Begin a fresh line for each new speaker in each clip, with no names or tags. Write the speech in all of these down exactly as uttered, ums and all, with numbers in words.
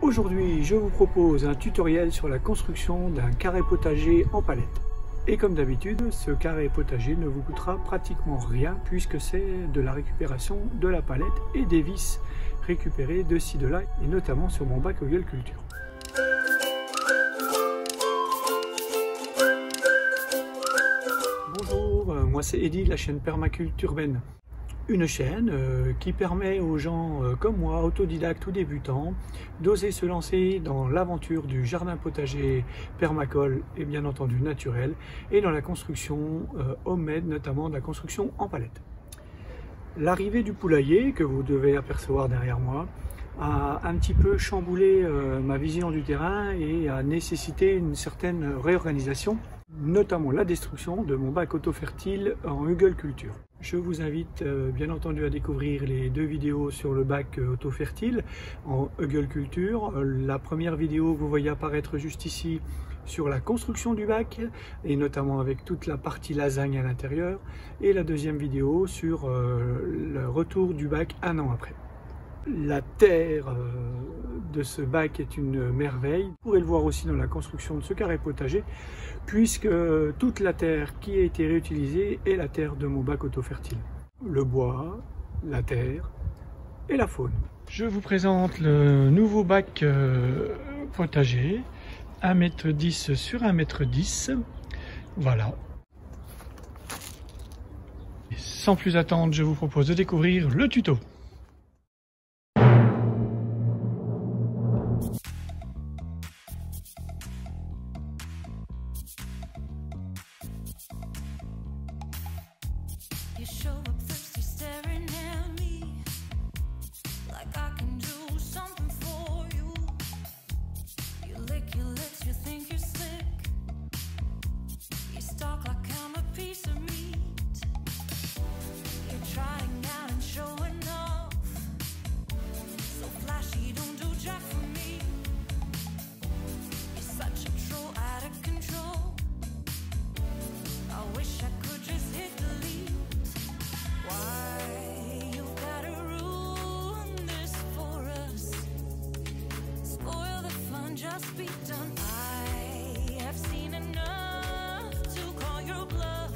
Aujourd'hui, je vous propose un tutoriel sur la construction d'un carré potager en palette. Et comme d'habitude, ce carré potager ne vous coûtera pratiquement rien puisque c'est de la récupération de la palette et des vis récupérées de ci de là et notamment sur mon bac Hugel Culture. Bonjour, moi c'est Eddy de la chaîne Permaculture urbaine. Une chaîne euh, qui permet aux gens euh, comme moi, autodidactes ou débutants, d'oser se lancer dans l'aventure du jardin potager permacole et bien entendu naturel, et dans la construction euh, homemade, notamment de la construction en palette. L'arrivée du poulailler, que vous devez apercevoir derrière moi, a un petit peu chamboulé euh, ma vision du terrain et a nécessité une certaine réorganisation, notamment la destruction de mon bac auto-fertile en Hugel Culture. Je vous invite euh, bien entendu à découvrir les deux vidéos sur le bac euh, auto-fertile en Hugel Culture. Euh, la première vidéo que vous voyez apparaître juste ici sur la construction du bac et notamment avec toute la partie lasagne à l'intérieur, et la deuxième vidéo sur euh, le retour du bac un an après. La terre euh, de ce bac est une merveille. Vous pourrez le voir aussi dans la construction de ce carré potager, puisque toute la terre qui a été réutilisée est la terre de mon bac auto-fertile. Le bois, la terre et la faune. Je vous présente le nouveau bac euh, potager, un mètre dix sur un mètre dix. Voilà. Et sans plus attendre, je vous propose de découvrir le tuto.
You show up thirsty, staring at me like I can do something for you. You lick your lips, you think you're slick. You stalk like I'm a piece of meat. You're trying out and showing off, so flashy, don't do jack for me. You're such a troll, out of control. I wish I could just hit delete. Why you gotta ruin this for us? Spoil the fun, just be done. I have seen enough to call your bluff.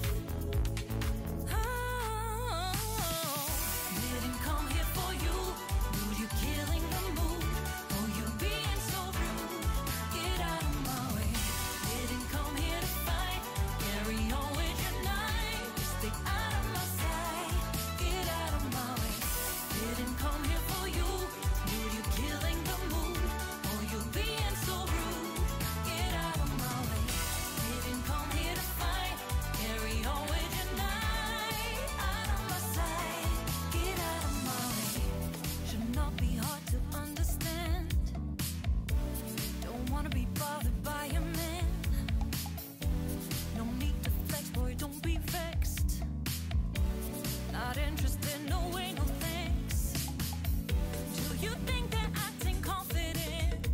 Oh, didn't come here for you. Dude, you killing the mood. Oh, you being so rude. Get out of my way. Didn't come here to fight. Carry on with your night. Stay out of my sight. Get out of my way. Didn't come here for you. Dude, you killing the mood. Oh, you being so rude. Get out of my way. Didn't come here to fight. Carry on with your night. Out of my sight. Get out of my way. Should not be hard to understand. Don't wanna be bothered by a man. No need to flex, boy, don't be vexed. Not interested, no way, no thanks. Do you think that acting confident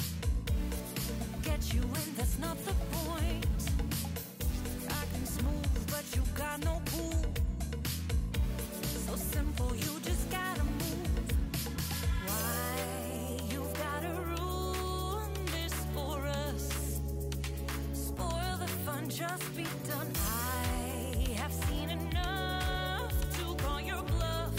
get you in? That's not the point. Acting smooth, but you got no cool. So simple, you just gotta move. Why you gotta ruin this for us? Spoil the fun, just be done. I have seen enough to call your bluff.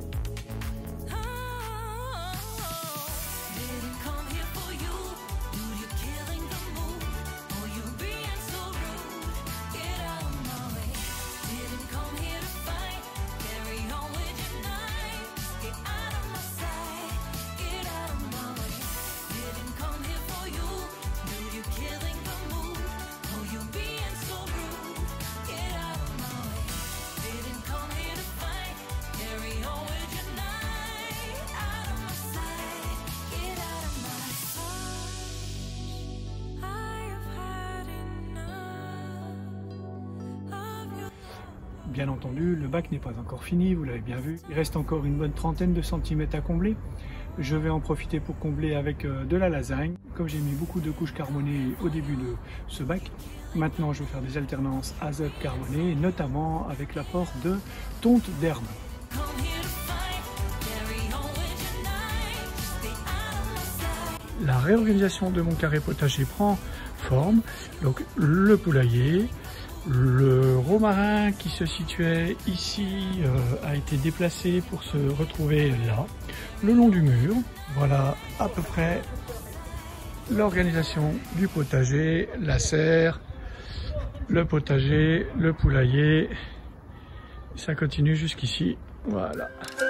Oh, didn't come here for you. Dude, you're killing the mood. Oh, you being so rude. Get out of my way. Didn't come here to fight. Carry on with your night. Get out of my sight. Get out of my way. Didn't come here for you. Dude, you're killing the mood. Oh, you being so rude. Get out of my way. Didn't come here to fight. Carry on with your night. Out of my sight. Get out of my sight. I have had enough of your.
Bien entendu, le bac n'est pas encore fini, vous l'avez bien vu. Il reste encore une bonne trentaine de centimètres à combler. Je vais en profiter pour combler avec euh, de la lasagne. Comme j'ai mis beaucoup de couches carbonées au début de ce bac, maintenant je vais faire des alternances azote carboné, notamment avec l'apport de tonte d'herbe. la réorganisation de mon carré potager prend forme. Donc le poulailler, le romarin qui se situait ici euh, a été déplacé pour se retrouver là, le long du mur. Voilà à peu près l'organisation du potager, la serre, le potager, le poulailler. Ça continue jusqu'ici. Voilà.